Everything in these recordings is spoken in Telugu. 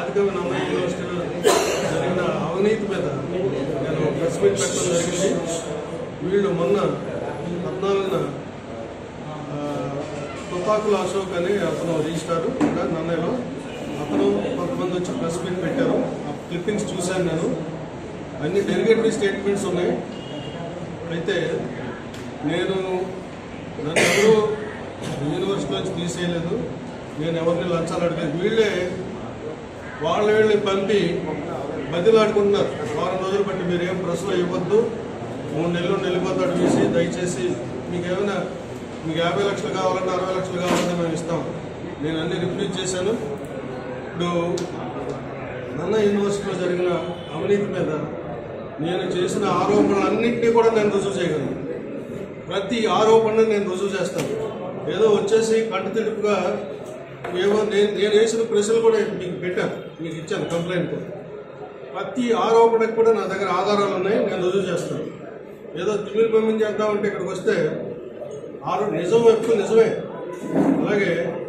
ఆదికవి నమ్మయ్య యూనివర్సిటీలో జరిగిన అవినీతి మీద నేను ప్రెస్ మీట్ పెట్టడం జరిగింది. వీళ్ళు మొన్న 14న తుపాకుల అశోక్ అని అతను రిజిస్టారు నన్నయ్యలో అతను కొంతమంది వచ్చి ప్రెస్ మీట్ పెట్టారు. ఆ క్లిప్పింగ్స్ చూశాను నేను. అన్ని డెలిగేటరీ స్టేట్మెంట్స్ ఉన్నాయి. అయితే నన్ను ఎవరు యూనివర్సిటీ నుంచి తీసేయలేదు, నేను ఎవరిని లంచాలు అడగలేదు. వీళ్ళని పంపి బదిలాడుకుంటున్నారు. వారం రోజులు బట్టి మీరు ఏం ప్రశ్న ఇవ్వద్దు, 3 నెలలు వెళ్ళిపోతాడు వీసి, దయచేసి మీకు 50 లక్షలు కావాలన్నా 60 లక్షలు కావాలన్నా మేము ఇస్తాం. నేను అన్ని రిఫ్యూజ్ చేశాను. ఇప్పుడు నన్న యూనివర్సిటీలో జరిగిన అవినీతి మీద నేను చేసిన ఆరోపణలన్నింటినీ కూడా నేను రుజువు చేయగలను. ప్రతి ఆరోపణను నేను రుజువు చేస్తాను. ఏదో వచ్చేసి కంటతిడుపుగా ఏమో నేను వేసిన ప్రశ్నలు కూడా మీకు పెట్టాను, మీకు ఇచ్చాను కంప్లైంట్ కూడా. ప్రతి ఆరోపణకు కూడా నా దగ్గర ఆధారాలు ఉన్నాయి, నేను రుజువు చేస్తాను. ఏదో తిమిరి పంపిణీ చేద్దామంటే ఇక్కడికి వస్తే నిజం ఎప్పుడు నిజమే. అలాగే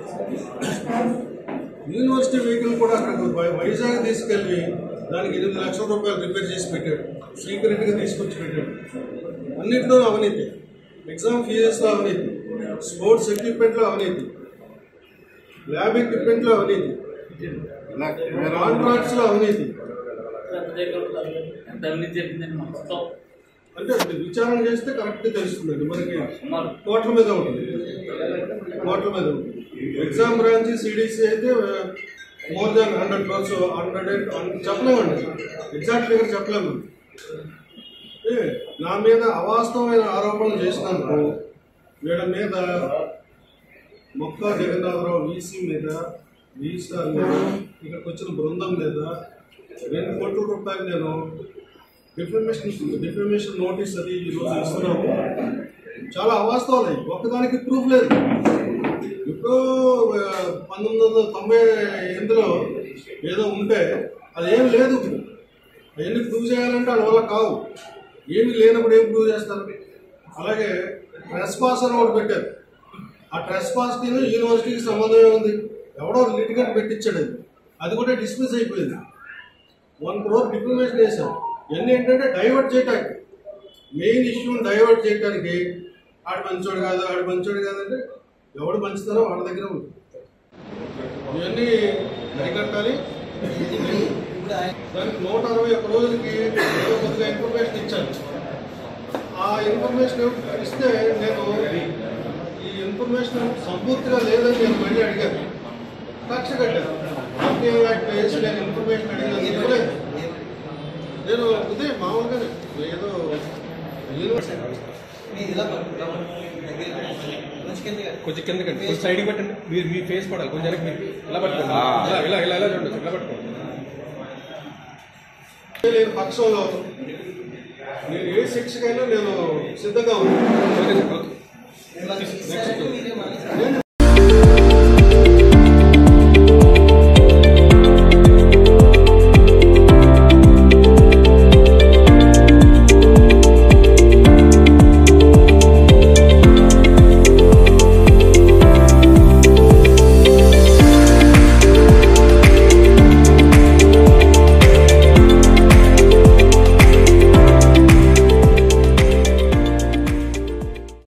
యూనివర్సిటీ వెహికల్ కూడా అక్కడ వైజాగ్ తీసుకెళ్ళి దానికి 8 లక్షల రూపాయలు రిపేర్ చేసి పెట్టాడు, సీక్రెట్గా తీసుకొచ్చి పెట్టాడు. అన్నింటిలో అవినీతి. ఎగ్జామ్ ఫీజెస్లో అవినీతి, స్పోర్ట్స్ ఎక్విప్మెంట్లో అవినీతి, ల్యాబ్ ఎక్విప్మెంట్లో అవినీతి, కాంట్రాక్ట్స్లో అవినీతి. అంటే విచారణ చేస్తే కరెక్ట్గా తెలుస్తుందండి. మనకి కోట్ల మీద ఉంటుంది. ఎగ్జామ్ బ్రాంచ్ సిడిసి అయితే మోర్ దాన్ 100 crores, 100 చెప్పలేమండి, ఎగ్జాక్ట్ ఫిగర్ చెప్పలేము. నా మీద అవాస్తవమైన ఆరోపణలు చేసినందుకు వీళ్ళ మీద మొక్క జగన్నాథరావు వీసీ మీద, రిజిస్ట్రార్ మీద, ఇక్కడికి వచ్చిన బృందం మీద 2 కోట్ల రూపాయలు నేను డిఫమేషన్ నోటీస్ అది ఈరోజు ఇస్తున్నాము. చాలా అవాస్తవాలు అయ్యి, ఒక్కదానికి ప్రూఫ్ లేదు. ఇప్పుడు 1998లో ఏదో ఉంటే అదేం లేదు. అవన్నీ ప్రూవ్ చేయాలంటే వాళ్ళ వల్ల కావు. ఏమి లేనప్పుడు ఏం ప్రూవ్ చేస్తారు? అలాగే ట్రెస్ పాస్ అని ఒకటి పెట్టారు. ఆ ట్రెస్ పాస్కి యూనివర్సిటీకి సంబంధమే ఉంది. ఎవడో లిటిగెంట్ పెట్టించాడు, అది కూడా డిస్మిస్ అయిపోయింది. 1 crore డిఫమేషన్ వేశారు. ఇవన్నీ ఏంటంటే డైవర్ట్ చేయడానికి, మెయిన్ ఇష్యూని డైవర్ట్ చేయడానికి. ఆడు మంచోడు కాదంటే ఎవడు మంచితనం వాళ్ళ దగ్గర ఉంది. ఇవన్నీ అరికట్టాలి. దానికి 161 రోజులకి కొద్దిగా ఇన్ఫర్మేషన్ ఇచ్చాను. ఆ ఇన్ఫర్మేషన్ ఇస్తే నేను ఈ ఇన్ఫర్మేషన్ సంపూర్తిగా లేదని నేను మళ్ళీ అడిగాను, కక్ష కట్టాను. ఆర్టీఐ యాక్ట్ వేసి నేను ఇన్ఫర్మేషన్ అడిగినది ఇవ్వలేదు. నేను ఉదయం మామూలుగానే ఏదో కొంచెం కిందకండి, కొంచెం సైడ్కి పెట్టండి. మీరు మీ ఫేస్ పడాలి కొంచెం, ఇలా పట్టుకోండి, ఇలా చూడండి, ఇలా పట్టుకోండి. లేని పక్షంలో నేను ఏ శిక్షకైనా నేను సిద్ధంగా ఉన్నాను.